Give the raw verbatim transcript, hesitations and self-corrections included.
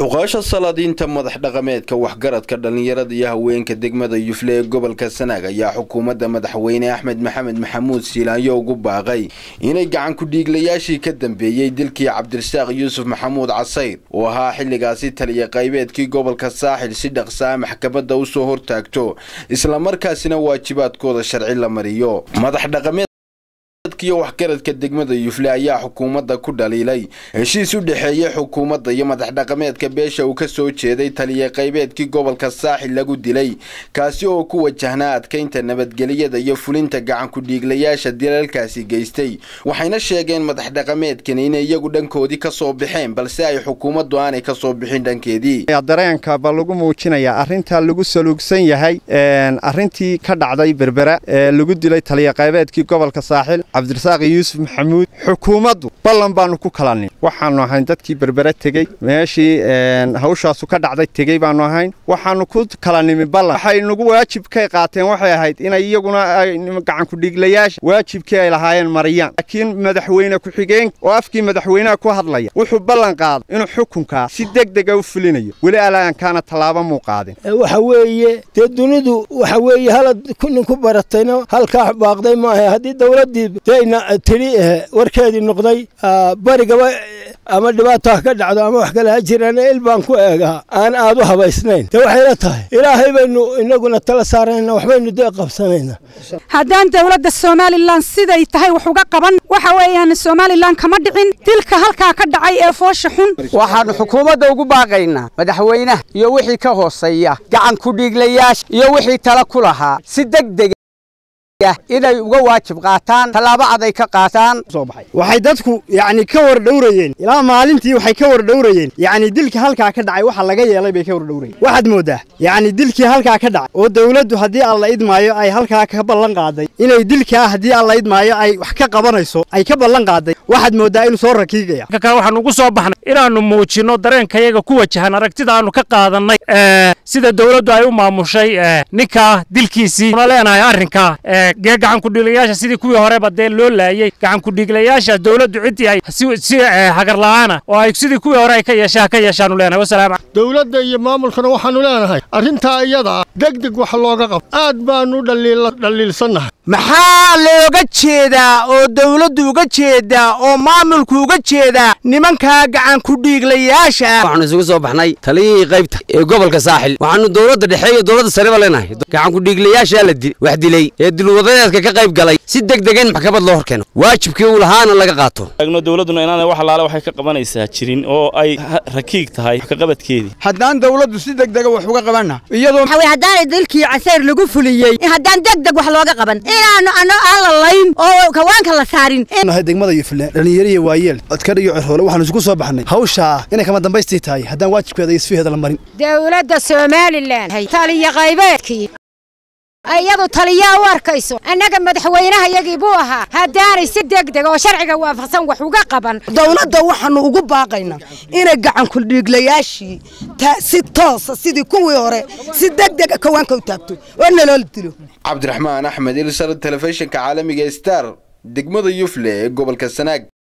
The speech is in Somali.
cuqaasha salaadiinta madax dhaqameedka waxgaradka dhalinyarada iyo haweenka degmada Yufle ee gobolka Sanaag ayaa xukuumadda madaxweyne Axmed Maxamed Maxamuud Siilaanyo ugu baaqay inay gacan ku dhiiglayaashii ka dambeeyay dilkii Cabdirasaaq Yuusuf Maxamuud Casayr oo ahaa xilligaasi taliye qaybeedkii gobolka Saaxil si dhaqso ah maxkamadda u soo hortaagto isla markaasina waajibaadkooda sharci la mariyo. madax dhaqameed iyo waxgaradka degmada Yufle ayaa xukuumadda ku dhaliilay heshiis u dhaxeeyay xukuumadda iyo madax dhaqameedka beesha uu ka soo jeeday taliye qaybeedkii gobolka Saaxil lagu dilay kaasi oo ku wajahnaa adkeynta nabadgelyada iyo fulinta gacan ku dhiiglayaasha dilalkaasi geystay. waxayna sheegeen madax dhaqameedkan inay iyagu dhankoodii ka soo bixeen balse ay xukuumaddu aanay ka soo bixin dhankeedii. dareenka baa lagu muujinayaa arrinta lagu saluugsan yahay arrintii ka dhacday Berbera ee lagu dilay taliye qaybeedkii gobolka Saaxil Cabdirasaaq Yuusuf Maxamuud. xukuumaddu ballan baanu ku kalanay waxaanu ahayn dadkii Berbera tagay meeshii hawshaas ka dhacday tagay baanu ahayn waxaanu ku kalanay ballan waxay nagu waajib ka qaateen waxay ahayd inay iyaguna gacan ku dhiiglayaasha waajibkii ay lahaayeen mariyaan laakiin madaxweyne ku xigeen oo afkii madaxweynaha ku hadlaya wuxuu ballan qaaday inuu xukunka si degdeg ah u fulinayo wali alaan kana talaabo muu qaadin. waxa weeye dunidu waxa weeye halad ku baratayna halka baaqday ma aha hadii dawladii تينا تريه وركادي النقطي برجع أما دبعتها كده عدا أما وحكي هجر أنا إلبان كويجا أنا أدوها بسنين توحيلتها إلهي بإنه إنه قلنا تلا صارنا وحبين ندق بسنين. هدان دولة الصومال اللان سيدا يتهاي وحوجا قبن وحويان الصومال اللان كمدعين تلك هالك كده عي فوشحون. وحن حكومة دوجو باقينا مدحوينه يوحي كهوصية جعن كوديج لياش يوحي تلا كلها سدق دق إذا يبغوا واجب قاتان تلابا عضي كقاتان waxay dadku yani ka war dhowrayeen ilaa maalintii waxay ka war dhowrayeen yani dilka halka ka dhacay waxa laga yeelay bay ka war dhowrayeen waxaad moodaa yani dilkii halka ka dhacay oo dawladdu hadii alla idmaayo ay halka ka ballan qaaday inay dilka hadii alla idmaayo ay wax ka qabanayso ay ka ballan qaaday waxaad moodaa inuu soo rakiigaya ka waxaan ugu soo baxnay inaanu muujino dareenkayaga ku wajahan aragtida aanu ka qaadanay sida dawladdu ay u maamushay ninka dilkiisii ma leenahay arrinka gacan ku dhiiglayaasha sidii kuwii hore badeen loo laayay gacan ku dhiiglayaasha dawladdu cidii ay si hagar la'aana oo ay sidii kuwii hore ay ka yeeshaa ka yeeshaan leenahay wasalaam. dawladda iyo maamulkana waxaanu leenahay arrinta iyada degdeg wax looga qab aad baanu dhaliilsanahay. maxaa looga jeedaa oo dawladdu uga jeedaa oo maamulku uga jeedaa nimanka gacan ku dhiiglayaasha waxaanu isugu soo baxnay taliyii qaybta ee gobolka Saaxil waxaanu dawladda dhexe iyo dawladda sare leenahay gacan ku dhiiglayaasha la dilay wax dilay ee dilwadadeedka ka qayb galay si degdeg ah maxkamad loo horkeeno waajibkii uu lahaana laga qaato. agno dawladuna inaan wax laala waxay ka qabanaysaa jirin oo ay rakiig tahay ka qabadkeedii haddaan dawladdu si degdeg ah wax uga qabana iyadoo waxa way haddaan dilkii Casayr lagu fuliyay haddaan degdeg wax looga qaban inaanu ano aan layn oo kawaanka la saarin inaha degmada Yufle dhalinyarada waayeel adkar iyo cirhoole waxaan isku soo baxnay hawsha inay kama dambaystii tahay haddaan waajibkeeda isfiheeda la marin. dawladda Soomaaliland hay taliye qaybeedkii ayadu taliya warkayso annaga madaxweynaha yagii buu ahaa haddaanay si degdeg oo sharciga waafaqsan wax uga qaban dawladda waxaanu ugu baaqaynaa inay gacan ku dhiiglayaashii si toos sidii kuwii hore si degdeg ah kawaanka u taabto oo nolol dilo. Cabdiraxmaan Axmed Ilsar telefishinka caalamiga Star degmada Yufle ee gobolka Sanaag.